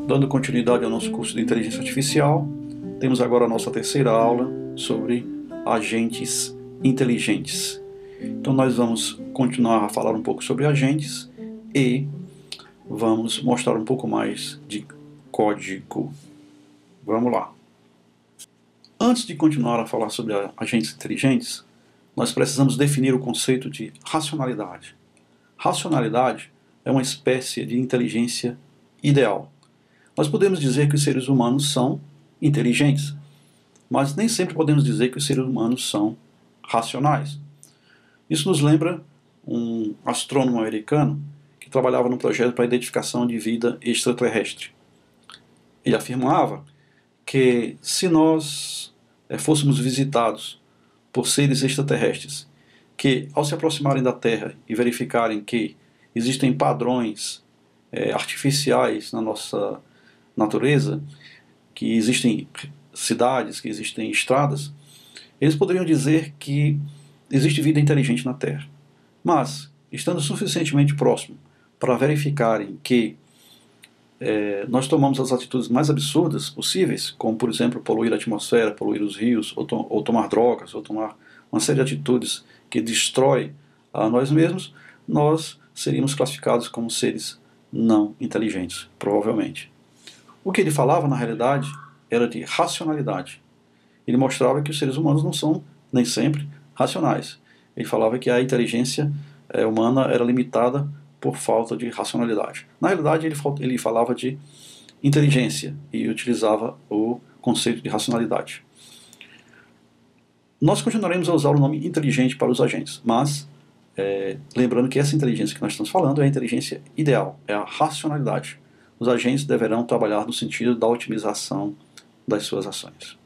Dando continuidade ao nosso curso de Inteligência Artificial, temos agora a nossa terceira aula sobre agentes inteligentes. Então nós vamos continuar a falar um pouco sobre agentes e vamos mostrar um pouco mais de código. Vamos lá. Antes de continuar a falar sobre agentes inteligentes, nós precisamos definir o conceito de racionalidade. Racionalidade é uma espécie de inteligência ideal. Nós podemos dizer que os seres humanos são inteligentes, mas nem sempre podemos dizer que os seres humanos são racionais. Isso nos lembra um astrônomo americano que trabalhava num projeto para a identificação de vida extraterrestre. Ele afirmava que se nós fôssemos visitados por seres extraterrestres, que ao se aproximarem da Terra e verificarem que existem padrões artificiais na nossa natureza, que existem cidades, que existem estradas, eles poderiam dizer que existe vida inteligente na Terra. Mas, estando suficientemente próximo para verificarem que nós tomamos as atitudes mais absurdas possíveis, como, por exemplo, poluir a atmosfera, poluir os rios, ou tomar drogas, ou tomar uma série de atitudes que destrói a nós mesmos, nós seríamos classificados como seres não inteligentes, provavelmente. O que ele falava, na realidade, era de racionalidade. Ele mostrava que os seres humanos não são, nem sempre, racionais. Ele falava que a inteligência humana era limitada por falta de racionalidade. Na realidade, ele falava de inteligência e utilizava o conceito de racionalidade. Nós continuaremos a usar o nome inteligente para os agentes, mas lembrando que essa inteligência que nós estamos falando é a inteligência ideal, é a racionalidade. Os agentes deverão trabalhar no sentido da otimização das suas ações.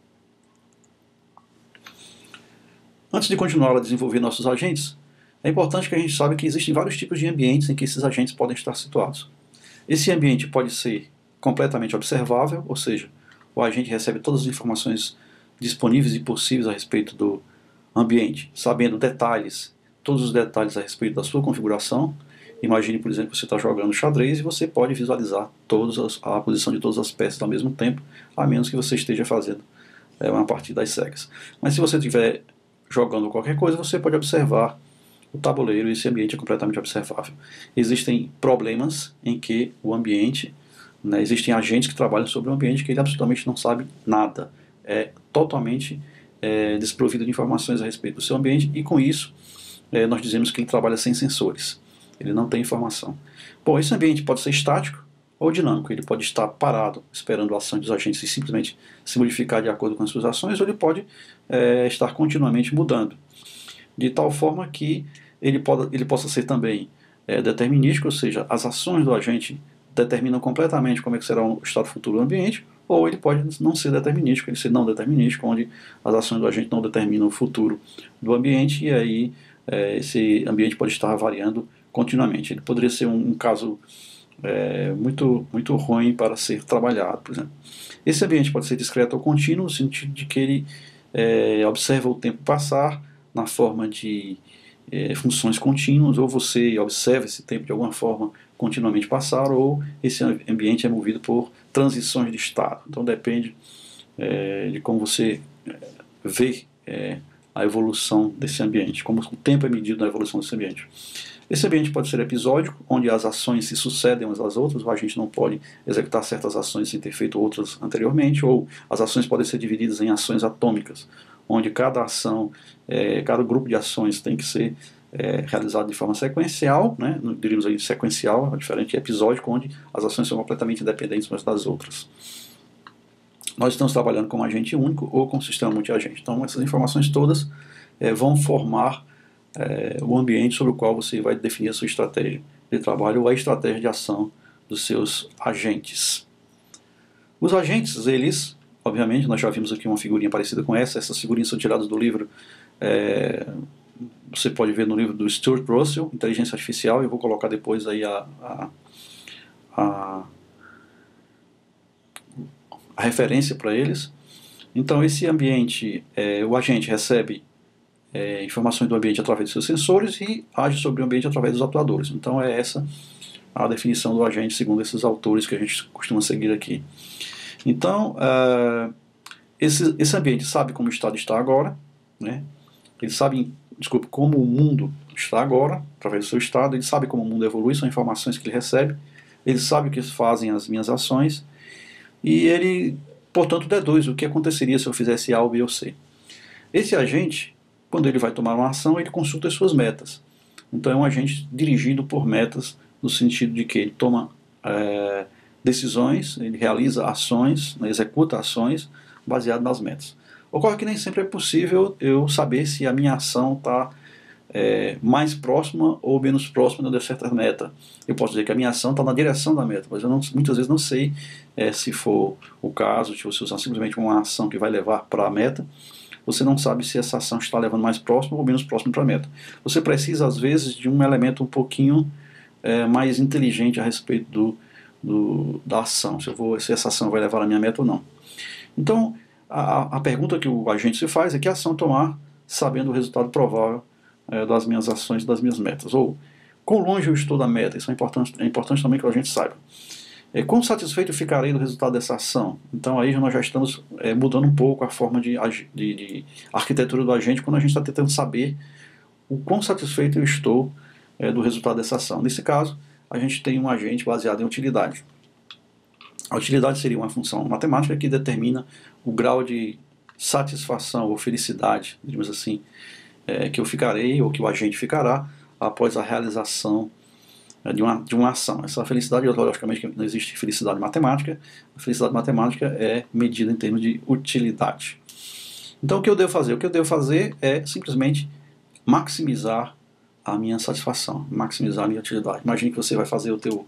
Antes de continuar a desenvolver nossos agentes, é importante que a gente saiba que existem vários tipos de ambientes em que esses agentes podem estar situados. Esse ambiente pode ser completamente observável, ou seja, o agente recebe todas as informações disponíveis e possíveis a respeito do ambiente, sabendo detalhes, todos os detalhes a respeito da sua configuração. Imagine, por exemplo, que você está jogando xadrez e você pode visualizar a posição de todas as peças ao mesmo tempo, a menos que você esteja fazendo uma partida às cegas. Mas se você estiver jogando qualquer coisa, você pode observar o tabuleiro e esse ambiente é completamente observável. Existem problemas em que o ambiente, existem agentes que trabalham sobre o ambiente que ele absolutamente não sabe nada. É totalmente desprovido de informações a respeito do seu ambiente e com isso nós dizemos que ele trabalha sem sensores. Ele não tem informação. Bom, esse ambiente pode ser estático ou dinâmico. Ele pode estar parado, esperando a ação dos agentes e simplesmente se modificar de acordo com as suas ações, ou ele pode estar continuamente mudando. De tal forma que ele possa ser também determinístico, ou seja, as ações do agente determinam completamente como é que será o estado futuro do ambiente, ou ele pode não ser determinístico, ele ser não determinístico, onde as ações do agente não determinam o futuro do ambiente, e aí esse ambiente pode estar variando continuamente. Ele poderia ser um caso muito, muito ruim para ser trabalhado, por exemplo. Esse ambiente pode ser discreto ou contínuo, no sentido de que ele observa o tempo passar na forma de funções contínuas, ou você observa esse tempo de alguma forma continuamente passar, ou esse ambiente é movido por transições de estado. Então depende de como você vê a evolução desse ambiente, como o tempo é medido na evolução desse ambiente. Esse ambiente pode ser episódico, onde as ações se sucedem umas às outras, ou a gente não pode executar certas ações sem ter feito outras anteriormente, ou as ações podem ser divididas em ações atômicas, onde cada ação, cada grupo de ações tem que ser realizado de forma sequencial, diríamos aí sequencial, diferente de episódico, onde as ações são completamente independentes umas das outras. Nós estamos trabalhando com um agente único ou com um sistema multiagente. Então essas informações todas vão formar o ambiente sobre o qual você vai definir a sua estratégia de trabalho ou a estratégia de ação dos seus agentes. Os agentes, eles, obviamente, nós já vimos aqui uma figurinha parecida com essas figurinhas são tiradas do livro, você pode ver no livro do Stuart Russell, Inteligência Artificial, eu vou colocar depois aí a referência para eles. Então esse ambiente, o agente recebe informações do ambiente através de seus sensores e age sobre o ambiente através dos atuadores. Então é essa a definição do agente segundo esses autores que a gente costuma seguir aqui. Então, esse ambiente sabe como o Estado está agora, né? Ele sabe, como o mundo está agora, através do seu Estado, ele sabe como o mundo evolui, são informações que ele recebe, ele sabe o que fazem as minhas ações, e ele, portanto, deduz o que aconteceria se eu fizesse A, B ou C. Esse agente, quando ele vai tomar uma ação, ele consulta as suas metas. Então é um agente dirigido por metas, no sentido de que ele toma decisões, ele realiza ações, executa ações baseado nas metas. Ocorre que nem sempre é possível eu saber se a minha ação está mais próxima ou menos próxima de certa meta. Eu posso dizer que a minha ação está na direção da meta, mas eu muitas vezes não sei se for o caso, se você usar simplesmente uma ação que vai levar para a meta, você não sabe se essa ação está levando mais próximo ou menos próximo para a meta. Você precisa, às vezes, de um elemento um pouquinho mais inteligente a respeito da ação, se essa ação vai levar à minha meta ou não. Então, a pergunta que o agente se faz é: que ação tomar sabendo o resultado provável das minhas ações e das minhas metas? Ou, quão longe eu estou da meta? Isso é importante também que a gente saiba. Quão satisfeito eu ficarei do resultado dessa ação? Então aí nós já estamos mudando um pouco a forma de arquitetura do agente, quando a gente está tentando saber o quão satisfeito eu estou do resultado dessa ação. Nesse caso, a gente tem um agente baseado em utilidade. A utilidade seria uma função matemática que determina o grau de satisfação ou felicidade, digamos assim, que eu ficarei ou que o agente ficará após a realização de uma ação. Essa felicidade, logicamente, não existe felicidade matemática. A felicidade matemática é medida em termos de utilidade. Então, o que eu devo fazer? O que eu devo fazer é simplesmente maximizar a minha satisfação, maximizar a minha utilidade. Imagine que você vai fazer o teu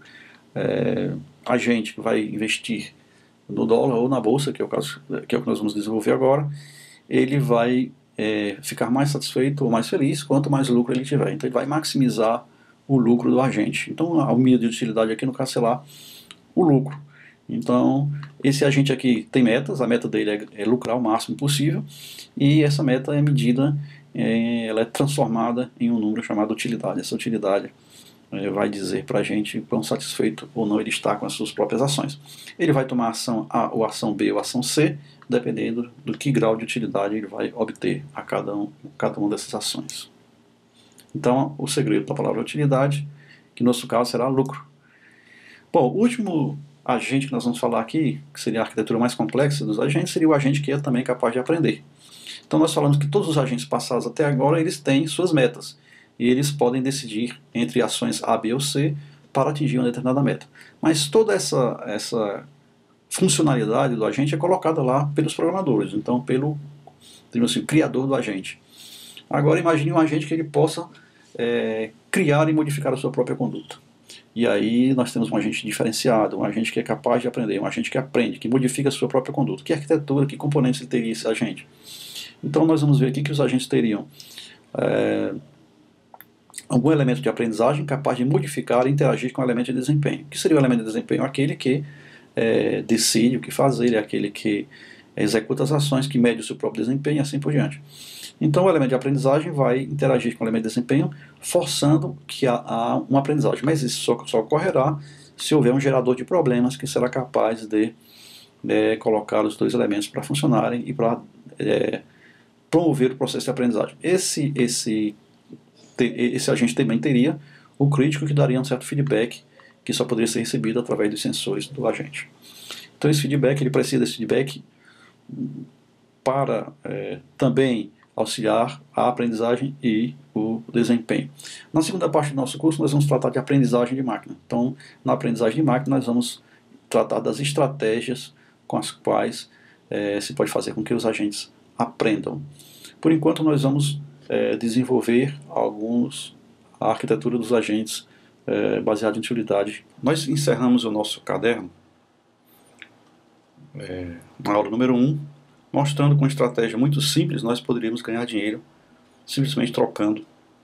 agente que vai investir no dólar ou na bolsa, que é o caso, que é o que nós vamos desenvolver agora. Ele vai ficar mais satisfeito ou mais feliz quanto mais lucro ele tiver. Então, ele vai maximizar o lucro do agente. Então, a medida de utilidade aqui, no caso, sei lá, o lucro. Então, esse agente aqui tem metas, a meta dele é lucrar o máximo possível, e essa meta é medida, ela é transformada em um número chamado utilidade. Essa utilidade vai dizer para a gente quão satisfeito ou não ele está com as suas próprias ações. Ele vai tomar ação A ou ação B ou ação C, dependendo do que grau de utilidade ele vai obter a cada uma dessas ações. Então, o segredo da palavra utilidade, que no nosso caso será lucro. Bom, o último agente que nós vamos falar aqui, que seria a arquitetura mais complexa dos agentes, seria o agente que é também capaz de aprender. Então nós falamos que todos os agentes passados até agora, eles têm suas metas, e eles podem decidir entre ações A, B ou C para atingir uma determinada meta. Mas toda essa funcionalidade do agente é colocada lá pelos programadores, então pelo criador do agente. Agora imagine um agente que ele possa criar e modificar a sua própria conduta. E aí nós temos um agente diferenciado, um agente que é capaz de aprender, um agente que aprende, que modifica a sua própria conduta. Que arquitetura, que componentes ele teria esse agente? Então nós vamos ver aqui que os agentes teriam algum elemento de aprendizagem capaz de modificar e interagir com o elemento de desempenho. O que seria o elemento de desempenho? Aquele que decide o que fazer, é aquele que executa as ações, que mede o seu próprio desempenho e assim por diante. Então o elemento de aprendizagem vai interagir com o elemento de desempenho, forçando que há uma aprendizagem. Mas isso só ocorrerá se houver um gerador de problemas que será capaz de colocar os dois elementos para funcionarem e para promover o processo de aprendizagem. Esse agente também teria o crítico, que daria um certo feedback que só poderia ser recebido através dos sensores do agente. Então esse feedback, ele precisa desse feedback para também auxiliar a aprendizagem e o desempenho. Na segunda parte do nosso curso nós vamos tratar de aprendizagem de máquina. Então, na aprendizagem de máquina nós vamos tratar das estratégias com as quais se pode fazer com que os agentes aprendam. Por enquanto nós vamos desenvolver a arquitetura dos agentes baseada em utilidade. Nós encerramos o nosso caderno na aula número 1, mostrando com uma estratégia muito simples nós poderíamos ganhar dinheiro simplesmente trocando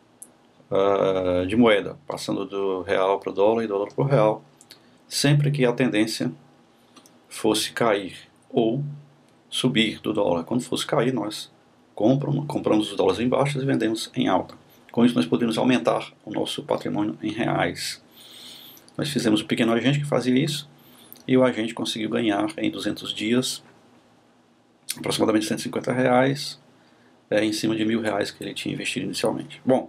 de moeda, passando do real para o dólar e dólar para o real, sempre que a tendência fosse cair ou subir do dólar. Quando fosse cair, nós compramos os dólares em baixas e vendemos em alta. Com isso nós poderíamos aumentar o nosso patrimônio em reais. Nós fizemos o pequeno agente que fazia isso, e o agente conseguiu ganhar em 200 dias aproximadamente R$ 150, em cima de R$ 1.000 que ele tinha investido inicialmente. Bom,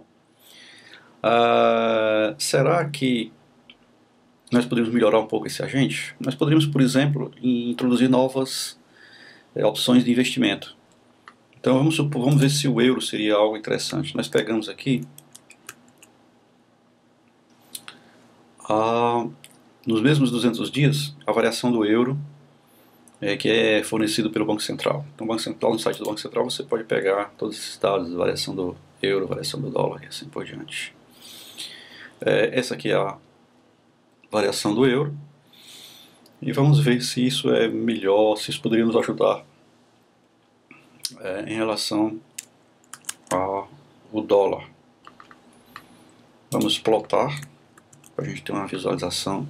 será que nós poderíamos melhorar um pouco esse agente? Nós poderíamos, por exemplo, introduzir novas opções de investimento. Então vamos ver se o euro seria algo interessante. Nós pegamos aqui nos mesmos 200 dias a variação do euro que é fornecido pelo Banco Central. Então, no site do Banco Central você pode pegar todos esses dados, variação do euro, variação do dólar e assim por diante. Essa aqui é a variação do euro. E vamos ver se isso é melhor, se isso poderia nos ajudar em relação ao dólar. Vamos plotar, para a gente ter uma visualização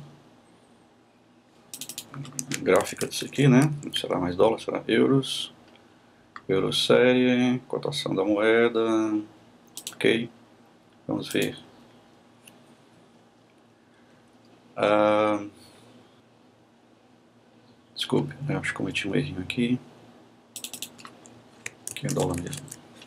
gráfica disso aqui, né? Não será mais dólar, será euros. Euro série, cotação da moeda. Ok. Vamos ver. Desculpe, eu acho que cometi um errinho aqui. Aqui é dólar mesmo.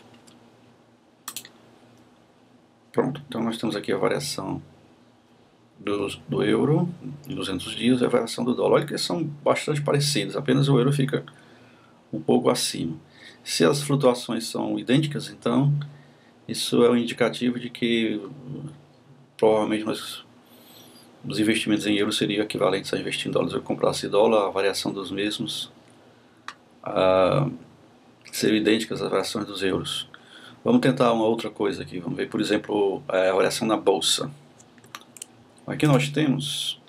Pronto, então nós temos aqui a variação do euro em 200 dias e a variação do dólar. Olha que são bastante parecidos, apenas o euro fica um pouco acima. Se as flutuações são idênticas, então isso é um indicativo de que provavelmente os investimentos em euro seriam equivalentes a investir em dólares. Se eu comprasse dólar, a variação dos mesmos seriam idênticas às variações dos euros. Vamos tentar uma outra coisa aqui. Vamos ver, por exemplo, a variação na bolsa. Aqui nós temos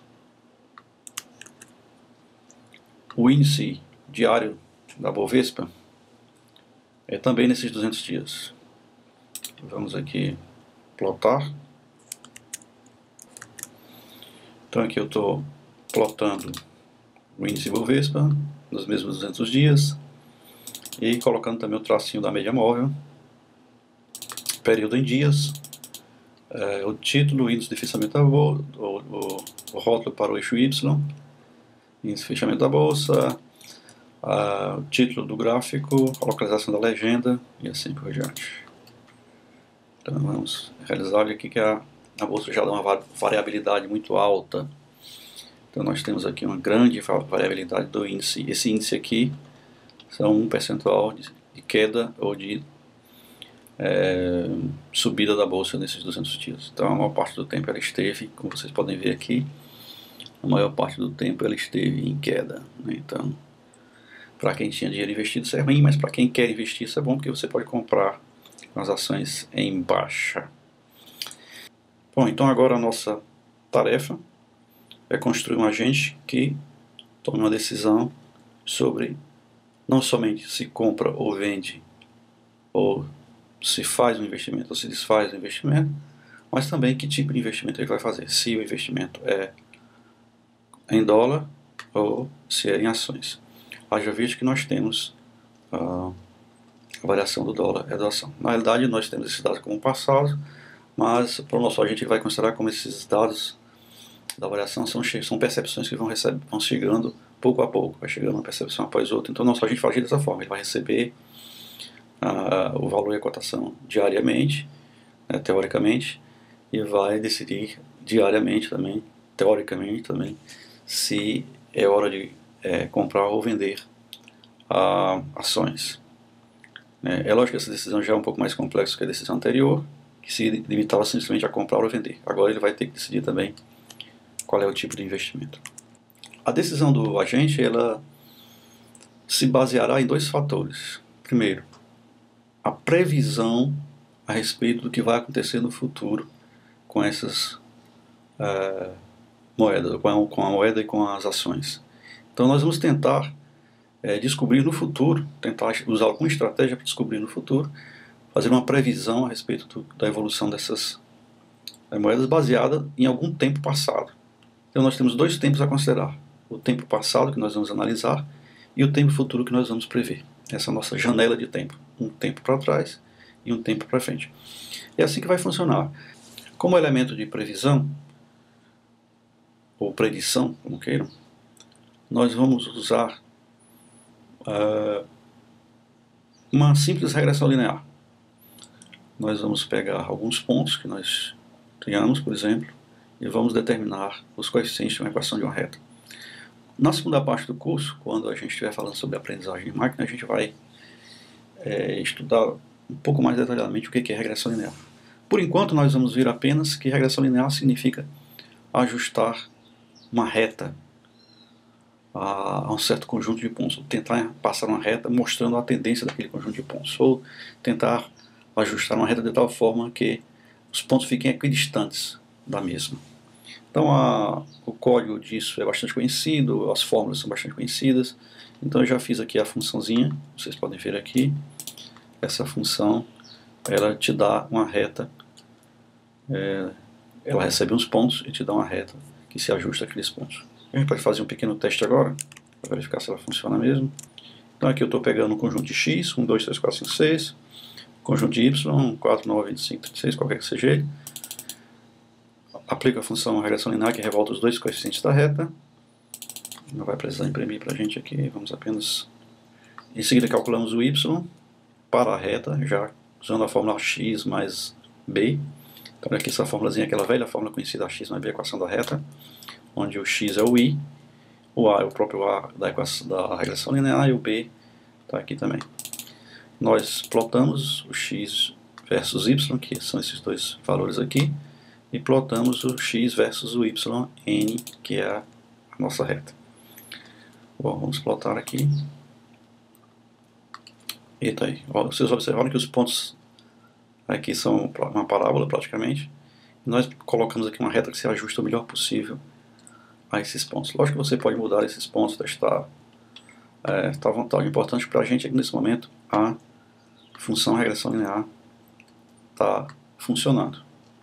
o índice diário da Bovespa, também nesses 200 dias. Vamos aqui plotar. Então aqui eu estou plotando o índice Bovespa nos mesmos 200 dias e colocando também o tracinho da média móvel, período em dias, o título, o índice de fechamento da bolsa, o rótulo para o eixo Y, índice de fechamento da bolsa, o título do gráfico, a localização da legenda e assim por diante. Então vamos realizar, olha aqui que a bolsa já dá uma variabilidade muito alta. Então nós temos aqui uma grande variabilidade do índice. Esse índice aqui são um percentual de queda ou de subida da bolsa nesses 200 dias. Então a maior parte do tempo ela esteve, como vocês podem ver aqui, a maior parte do tempo ela esteve em queda, né? Então, para quem tinha dinheiro investido isso é ruim, mas para quem quer investir isso é bom, porque você pode comprar as ações em baixa. Bom, então agora a nossa tarefa é construir um agente que tome uma decisão sobre não somente se compra ou vende, ou se faz um investimento ou se desfaz um investimento, mas também que tipo de investimento ele vai fazer. Se o investimento é em dólar ou se é em ações. Haja visto que nós temos a variação do dólar e da ação. Na realidade, nós temos esses dados como passados, mas para o nosso agente ele vai considerar como esses dados da variação são percepções que vão chegando pouco a pouco, vai chegando uma percepção após outra. Então, nosso agente vai agir dessa forma, ele vai receber o valor e a cotação diariamente, né, teoricamente, e vai decidir diariamente também, teoricamente também, se é hora de comprar ou vender ações. É lógico que essa decisão já é um pouco mais complexa que a decisão anterior, que se limitava simplesmente a comprar ou vender. Agora ele vai ter que decidir também qual é o tipo de investimento. A decisão do agente ela se baseará em dois fatores. Primeiro, a previsão a respeito do que vai acontecer no futuro com essas moedas, com a moeda e com as ações. Então nós vamos tentar descobrir no futuro, tentar usar alguma estratégia para descobrir no futuro, fazer uma previsão a respeito da evolução dessas moedas baseada em algum tempo passado. Então nós temos dois tempos a considerar: o tempo passado que nós vamos analisar e o tempo futuro que nós vamos prever. Essa é a nossa janela de tempo, um tempo para trás e um tempo para frente. É assim que vai funcionar. Como elemento de previsão, ou predição, como queiram, nós vamos usar uma simples regressão linear. Nós vamos pegar alguns pontos que nós tenhamos, por exemplo, e vamos determinar os coeficientes de uma equação de uma reta. Na segunda parte do curso, quando a gente estiver falando sobre aprendizagem de máquina, a gente vai estudar um pouco mais detalhadamente o que é regressão linear. Por enquanto, nós vamos ver apenas que regressão linear significa ajustar uma reta a um certo conjunto de pontos, ou tentar passar uma reta mostrando a tendência daquele conjunto de pontos, ou tentar ajustar uma reta de tal forma que os pontos fiquem equidistantes da mesma. Então o código disso é bastante conhecido, as fórmulas são bastante conhecidas. Então eu já fiz aqui a funçãozinha, vocês podem ver aqui. Essa função, ela te dá uma reta, ela recebe uns pontos e te dá uma reta que se ajusta àqueles pontos. A gente pode fazer um pequeno teste agora, para verificar se ela funciona mesmo. Então aqui eu estou pegando um conjunto de x, 1, 2, 3, 4, 5, 6, conjunto de y, 4, 9, 25, 36, qualquer que seja ele. Aplico a função regressão linear que revolta os dois coeficientes da reta. Não vai precisar imprimir para a gente aqui, vamos apenas... Em seguida calculamos o y para a reta, já usando a fórmula x mais b. Então aqui essa fórmulazinha, aquela velha fórmula conhecida, a x mais b, a equação da reta, onde o x é o i, o a é o próprio a da regressão linear e o b está aqui também. Nós plotamos o x versus y, que são esses dois valores aqui, e plotamos o x versus o y, n, que é a nossa reta. Bom, vamos plotar aqui. Eita aí, vocês observaram que os pontos aqui são uma parábola praticamente. Nós colocamos aqui uma reta que se ajusta o melhor possível a esses pontos. Lógico que você pode mudar esses pontos, testar, tá à vontade. O importante para a gente é que nesse momento a função regressão linear está funcionando.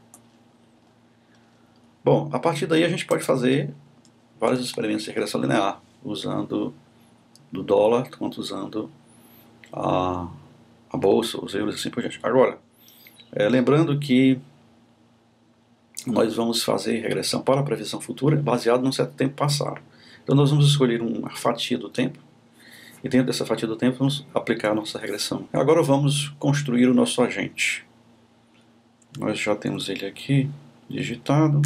Bom, a partir daí a gente pode fazer vários experimentos de regressão linear, usando do dólar, quanto usando a bolsa, os euros e assim por diante. Agora, lembrando que nós vamos fazer regressão para a previsão futura baseado num certo tempo passado. Então nós vamos escolher uma fatia do tempo, e dentro dessa fatia do tempo vamos aplicar a nossa regressão. Agora vamos construir o nosso agente. Nós já temos ele aqui digitado.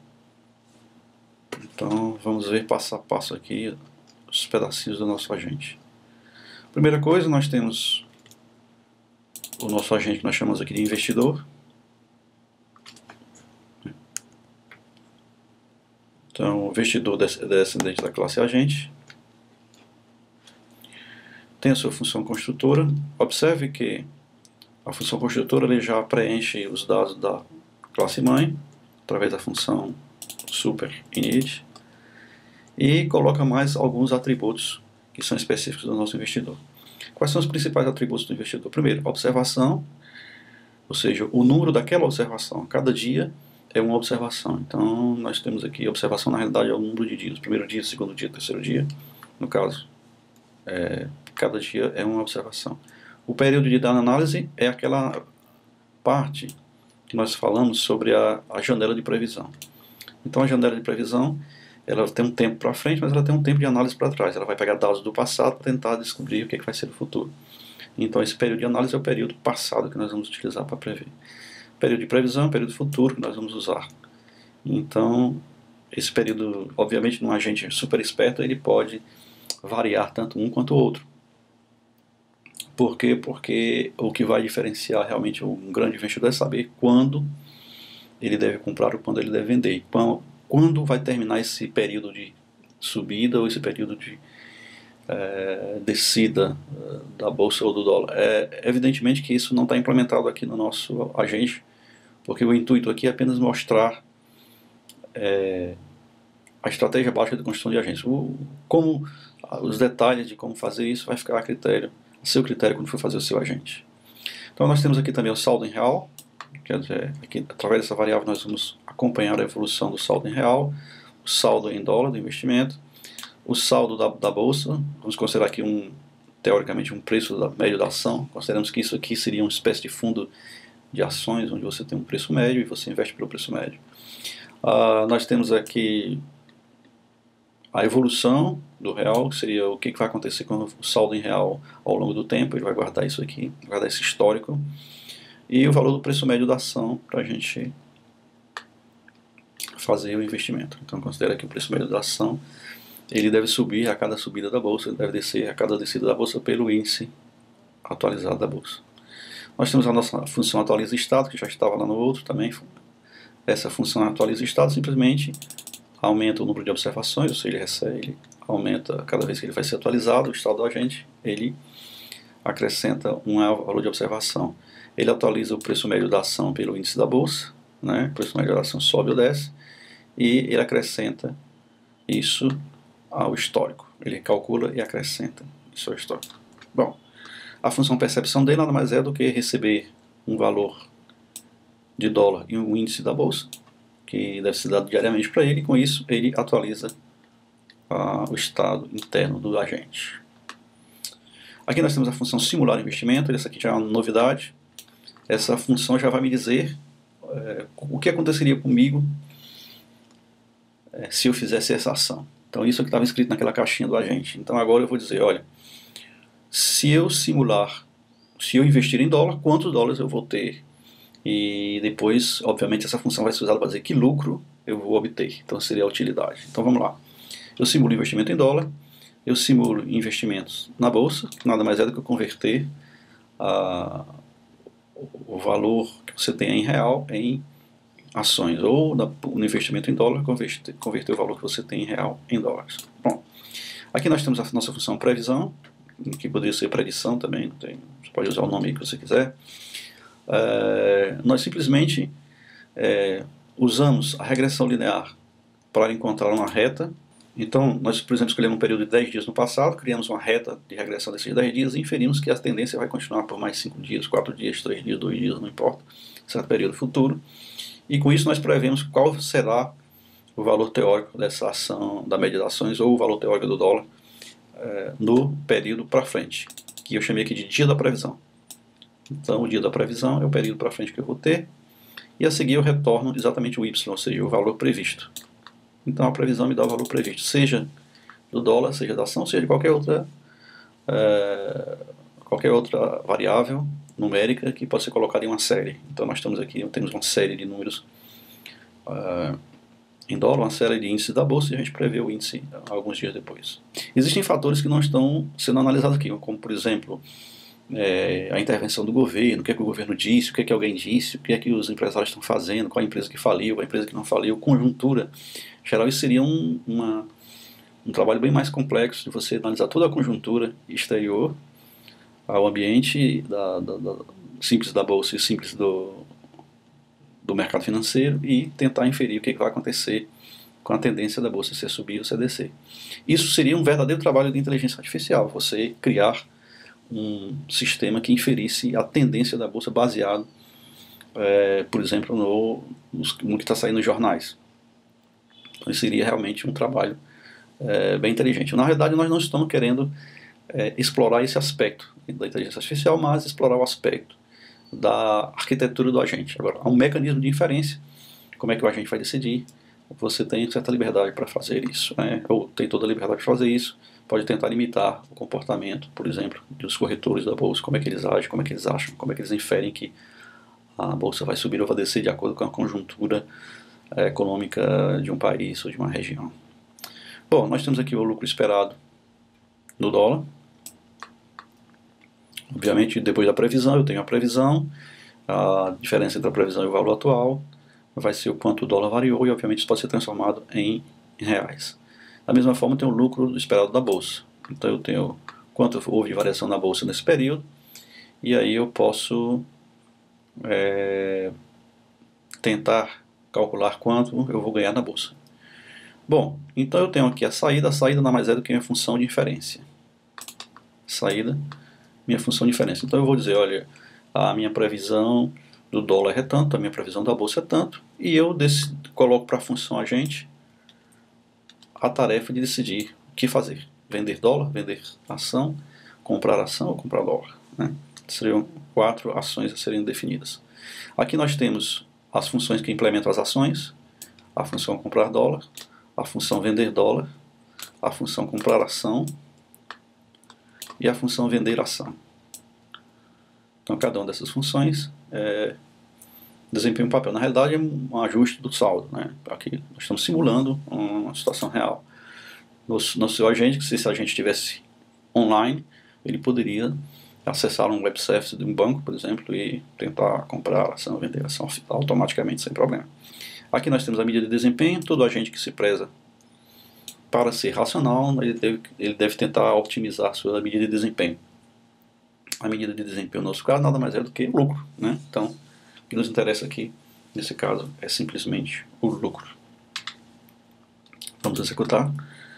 Então vamos ver passo a passo aqui os pedacinhos do nosso agente. Primeira coisa, nós temos o nosso agente que nós chamamos aqui de investidor. Então o investidor descendente da classe agente tem a sua função construtora. Observe que a função construtora ele já preenche os dados da classe mãe através da função super_init e coloca mais alguns atributos que são específicos do nosso investidor. Quais são os principais atributos do investidor? Primeiro, observação, ou seja, o número daquela observação. Cada dia é uma observação. Então nós temos aqui, observação na realidade é o número de dias, primeiro dia, segundo dia, terceiro dia, no caso. Cada dia é uma observação. O período de data análise é aquela parte que nós falamos sobre a janela de previsão. Então a janela de previsão, ela tem um tempo para frente, mas ela tem um tempo de análise para trás. Ela vai pegar dados do passado para tentar descobrir o que vai ser no futuro. Então esse período de análise é o período passado que nós vamos utilizar para prever. Período de previsão é o período futuro que nós vamos usar. Então esse período, obviamente, num agente super esperto, ele pode variar tanto um quanto o outro. Por quê? Porque o que vai diferenciar realmente um grande investidor é saber quando ele deve comprar ou quando ele deve vender. Então, quando vai terminar esse período de subida ou esse período de descida da bolsa ou do dólar. Evidentemente que isso não está implementado aqui no nosso agente, porque o intuito aqui é apenas mostrar a estratégia básica de construção de agentes. Os detalhes de como fazer isso vai ficar a seu critério quando for fazer o seu agente. Então nós temos aqui também o saldo em real, quer dizer, aqui, através dessa variável nós vamos acompanhar a evolução do saldo em real, o saldo em dólar do investimento, o saldo da bolsa. Vamos considerar aqui teoricamente um preço médio da ação. Consideramos que isso aqui seria uma espécie de fundo de ações, onde você tem um preço médio e você investe pelo preço médio. Nós temos aqui a evolução do real, seria o que vai acontecer com o saldo em real ao longo do tempo. Ele vai guardar isso aqui, guardar esse histórico. E o valor do preço médio da ação para a gente fazer o investimento. Então considera que o preço médio da ação ele deve subir a cada subida da bolsa, ele deve descer a cada descida da bolsa pelo índice atualizado da bolsa. Nós temos a nossa função atualiza estado, que já estava lá no outro também. Essa função atualiza estado simplesmente aumenta o número de observações, ou seja, ele aumenta cada vez que ele vai ser atualizado, o estado do agente, ele acrescenta um valor de observação. Ele atualiza o preço médio da ação pelo índice da bolsa, né? O preço médio da ação sobe ou desce, e ele acrescenta isso ao histórico. Ele calcula e acrescenta isso ao histórico. Bom, a função percepção dele nada mais é do que receber um valor de dólar e um índice da bolsa, que deve ser dado diariamente para ele, e com isso ele atualiza o estado interno do agente. Aqui nós temos a função simular investimento, essa aqui já é uma novidade. Essa função já vai me dizer o que aconteceria comigo se eu fizesse essa ação. Então isso é que estava escrito naquela caixinha do agente. Então agora eu vou dizer, olha, se eu investir em dólar, quantos dólares eu vou ter? E depois, obviamente, essa função vai ser usada para dizer que lucro eu vou obter. Então seria a utilidade. Então vamos lá. Eu simulo investimento em dólar, eu simulo investimentos na bolsa, que nada mais é do que converter o valor que você tem em real em ações, ou no investimento em dólar, converter o valor que você tem em real em dólares. Bom, aqui nós temos a nossa função previsão, que poderia ser predição também, você pode usar o nome que você quiser. Nós simplesmente usamos a regressão linear para encontrar uma reta. Então, nós, por exemplo, escolhemos um período de 10 dias no passado, criamos uma reta de regressão desses 10 dias e inferimos que a tendência vai continuar por mais 5 dias, 4 dias, 3 dias, 2 dias, não importa, certo período futuro. E com isso nós prevemos qual será o valor teórico dessa ação, da média das ações, ou o valor teórico do dólar no período para frente, que eu chamei aqui de dia da previsão. Então, o dia da previsão é o período para frente que eu vou ter, e a seguir eu retorno exatamente o Y, ou seja, o valor previsto. Então a previsão me dá o valor previsto, seja do dólar, seja da ação, seja de qualquer outra variável numérica que pode ser colocada em uma série. Então nós temos uma série de números em dólar, uma série de índices da bolsa, e a gente prevê o índice alguns dias depois. Existem fatores que não estão sendo analisados aqui, como por exemplo a intervenção do governo, o que é que o governo disse, o que é que alguém disse, o que é que os empresários estão fazendo, qual a empresa que faliu, qual a empresa que não faliu, conjuntura. Em geral, isso seria um trabalho bem mais complexo de você analisar toda a conjuntura exterior ao ambiente simples da bolsa e simples do mercado financeiro e tentar inferir o que vai acontecer com a tendência da bolsa, se é subir ou se é descer. Isso seria um verdadeiro trabalho de inteligência artificial, você criar um sistema que inferisse a tendência da bolsa baseado, por exemplo, no que está saindo nos jornais. Então isso seria realmente um trabalho bem inteligente. Na realidade, nós não estamos querendo explorar esse aspecto da inteligência artificial, mas explorar o aspecto da arquitetura do agente. Agora, há um mecanismo de inferência, como é que o agente vai decidir. Você tem certa liberdade para fazer isso, ou tem toda a liberdade para fazer isso. Pode tentar limitar o comportamento, por exemplo, dos corretores da bolsa, como é que eles agem, como é que eles acham, como é que eles inferem que a bolsa vai subir ou vai descer de acordo com a conjuntura econômica de um país ou de uma região. Bom, nós temos aqui o lucro esperado do dólar. Obviamente, depois da previsão, eu tenho a previsão, a diferença entre a previsão e o valor atual vai ser o quanto o dólar variou, e obviamente isso pode ser transformado em reais. Da mesma forma, eu tenho o lucro esperado da bolsa. Então eu tenho quanto houve de variação na bolsa nesse período, e aí eu posso tentar calcular quanto eu vou ganhar na bolsa. Bom, então eu tenho aqui a saída nada mais é do que minha função de inferência. Saída, minha função de inferência. Então eu vou dizer, olha, a minha previsão do dólar é tanto, a minha previsão da bolsa é tanto, e eu coloco para a função agente a tarefa de decidir o que fazer. Vender dólar, vender ação, comprar ação ou comprar dólar. Seriam 4 ações a serem definidas. Aqui nós temos as funções que implementam as ações, a função comprar dólar, a função vender dólar, a função comprar ação e a função vender ação. Então cada uma dessas funções desempenha um papel. Na realidade é um ajuste do saldo, né? Aqui nós estamos simulando uma situação real. No seu agente, que se esse agente estivesse online, ele poderia acessar um web service de um banco, por exemplo, e tentar comprar ação, vender ação automaticamente, sem problema. Aqui nós temos a medida de desempenho. Todo agente que se preza para ser racional, ele deve tentar optimizar a sua medida de desempenho. A medida de desempenho no nosso caso nada mais é do que o lucro, né? Então, o que nos interessa aqui, nesse caso, é simplesmente o lucro. Vamos executar.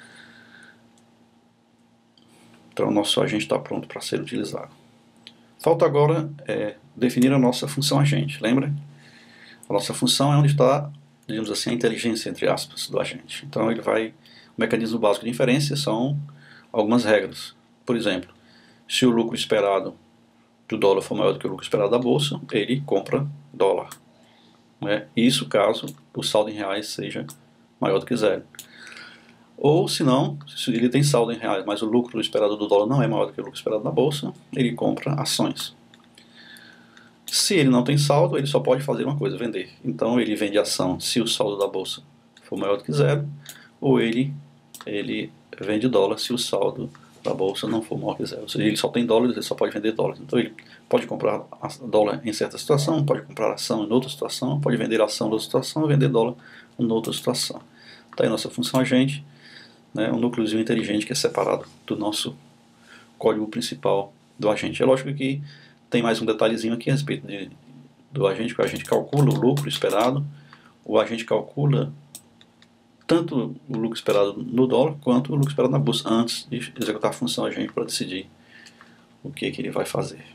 Então, o nosso agente está pronto para ser utilizado. Falta agora definir a nossa função agente. Lembra? A nossa função é onde está, digamos assim, a inteligência, entre aspas, do agente. Então, o mecanismo básico de inferência são algumas regras. Por exemplo, se o lucro esperado do dólar for maior do que o lucro esperado da bolsa, ele compra dólar. Isso caso o saldo em reais seja maior do que zero. Ou, se não, se ele tem saldo em reais, mas o lucro esperado do dólar não é maior do que o lucro esperado da bolsa, ele compra ações. Se ele não tem saldo, ele só pode fazer uma coisa, vender. Então ele vende ação se o saldo da bolsa for maior do que zero, ou ele vende dólar se o saldo da bolsa não for maior que zero. Ou seja, ele só tem dólares, ele só pode vender dólares. Então ele pode comprar dólar em certa situação, pode comprar ação em outra situação, pode vender ação em outra situação, vender dólar em outra situação. Está aí a nossa função agente, né, um núcleozinho inteligente que é separado do nosso código principal do agente. É lógico que tem mais um detalhezinho aqui a respeito do agente, que o agente calcula o lucro esperado, o agente calcula tanto o lucro esperado no dólar quanto o lucro esperado na bolsa antes de executar a função agente para decidir o que ele vai fazer.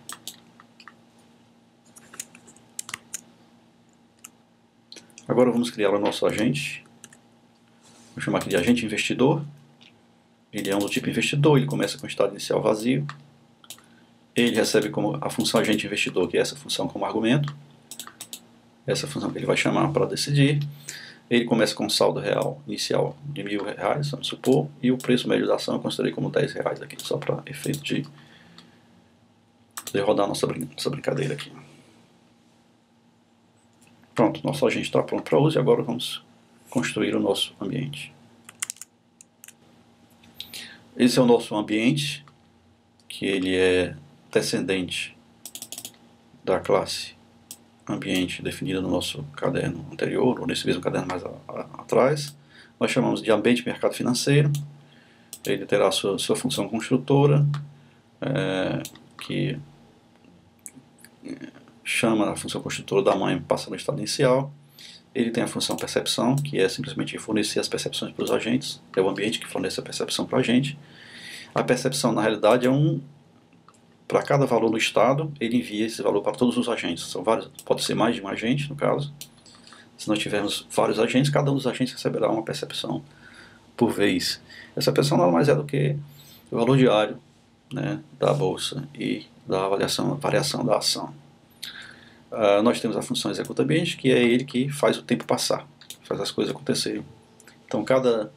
Agora vamos criar o nosso agente. Vou chamar aqui de agente investidor. Ele é um do tipo investidor, ele começa com o estado inicial vazio. Ele recebe como a função agente investidor, que é essa função como argumento. Essa função que ele vai chamar para decidir. Ele começa com um saldo real inicial de R$1.000, vamos supor, e o preço médio da ação eu considerei como R$10 aqui, só para efeito de rodar nossa brincadeira aqui. Pronto, nosso agente está pronto para uso e agora vamos construir o nosso ambiente. Esse é o nosso ambiente, que ele é descendente da classe ambiente definida no nosso caderno anterior, ou nesse mesmo caderno mais atrás. Nós chamamos de ambiente mercado financeiro. Ele terá sua função construtora, que chama a função construtora da mãe, passa no estado inicial. Ele tem a função percepção, que é simplesmente fornecer as percepções para os agentes. É o ambiente que fornece a percepção para o agente. A percepção, na realidade, para cada valor no estado, ele envia esse valor para todos os agentes. São vários, pode ser mais de um agente, no caso. Se nós tivermos vários agentes, cada um dos agentes receberá uma percepção por vez. Essa percepção nada mais é do que o valor diário, né, da bolsa e da variação da ação. Nós temos a função executa ambiente, que é ele que faz o tempo passar, faz as coisas acontecerem. Então cada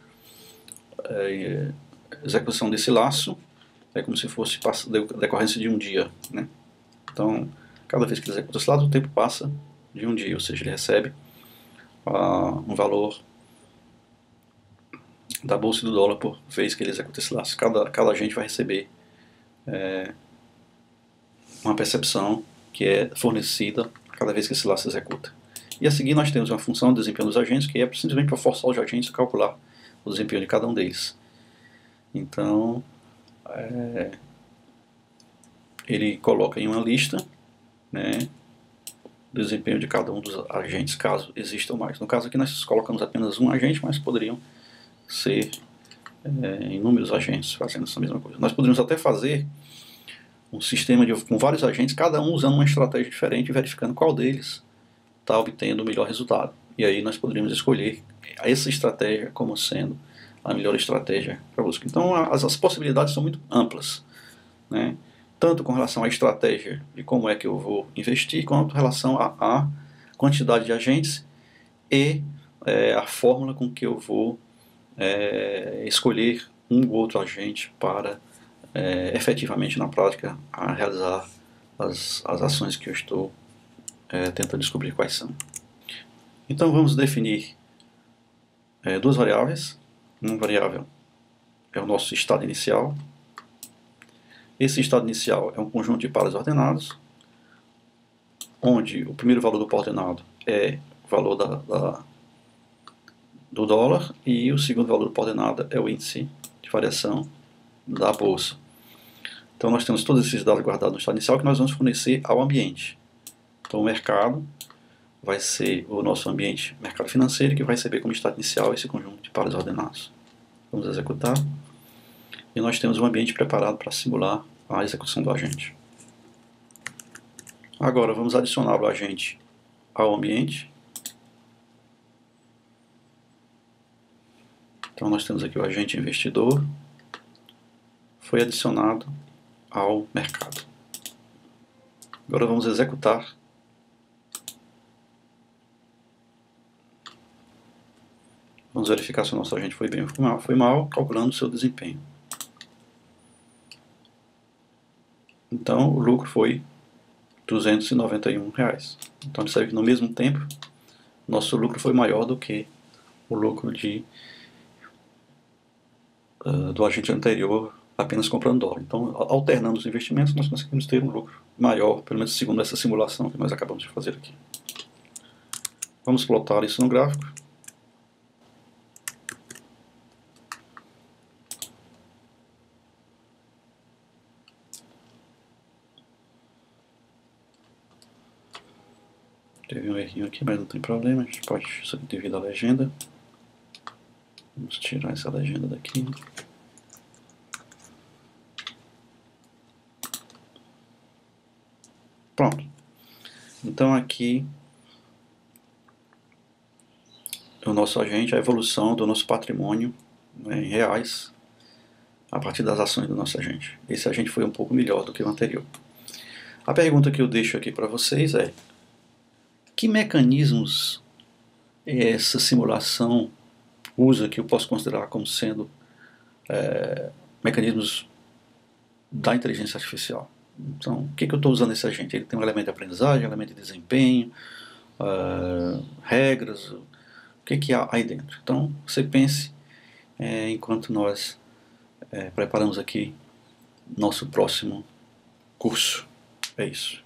execução desse laço é como se fosse decorrência de um dia, né? Então, cada vez que ele executa esse laço, o tempo passa de um dia, ou seja, ele recebe um valor da bolsa e do dólar por vez que ele executa esse laço. Cada agente vai receber uma percepção que é fornecida cada vez que esse laço executa. E a seguir nós temos uma função de desempenho dos agentes, que é simplesmente para forçar os agentes a calcular o desempenho de cada um deles. Então, ele coloca em uma lista, né, o desempenho de cada um dos agentes, caso existam mais. No caso aqui nós colocamos apenas um agente, mas poderiam ser inúmeros agentes fazendo essa mesma coisa. Nós poderíamos até fazer um sistema com vários agentes, cada um usando uma estratégia diferente, verificando qual deles está obtendo o melhor resultado. E aí nós poderíamos escolher essa estratégia como sendo a melhor estratégia para a busca. Então as possibilidades são muito amplas, né? Tanto com relação à estratégia de como é que eu vou investir, quanto com relação à quantidade de agentes e a fórmula com que eu vou escolher um ou outro agente para efetivamente na prática a realizar as ações que eu estou tentando descobrir quais são. Então vamos definir duas variáveis. Uma variável é o nosso estado inicial. Esse estado inicial é um conjunto de pares ordenados, onde o primeiro valor do par ordenado é o valor do dólar e o segundo valor do par ordenado é o índice de variação da bolsa. Então nós temos todos esses dados guardados no estado inicial que nós vamos fornecer ao ambiente. Então o mercado vai ser o nosso ambiente mercado financeiro, que vai receber como estado inicial esse conjunto de pares ordenados. Vamos executar. E nós temos um ambiente preparado para simular a execução do agente. Agora vamos adicionar o agente ao ambiente. Então nós temos aqui o agente investidor, foi adicionado ao mercado. Agora vamos executar. Vamos verificar se o nosso agente foi bem ou foi mal, calculando o seu desempenho. Então o lucro foi R$ 291. Então observe que no mesmo tempo nosso lucro foi maior do que o lucro do agente anterior apenas comprando dólar. Então, alternando os investimentos, nós conseguimos ter um lucro maior, pelo menos segundo essa simulação que nós acabamos de fazer aqui. Vamos plotar isso no gráfico. Teve um errinho aqui, mas não tem problema, a gente pode devido à legenda. Vamos tirar essa legenda daqui. Pronto. Então aqui o nosso agente, a evolução do nosso patrimônio, né, em reais, a partir das ações do nosso agente. Esse agente foi um pouco melhor do que o anterior. A pergunta que eu deixo aqui para vocês é: que mecanismos essa simulação usa que eu posso considerar como sendo mecanismos da inteligência artificial? Então, o que eu estou usando esse agente? Ele tem um elemento de aprendizagem, elemento de desempenho, regras, o que há aí dentro? Então, você pense enquanto nós preparamos aqui nosso próximo curso. É isso.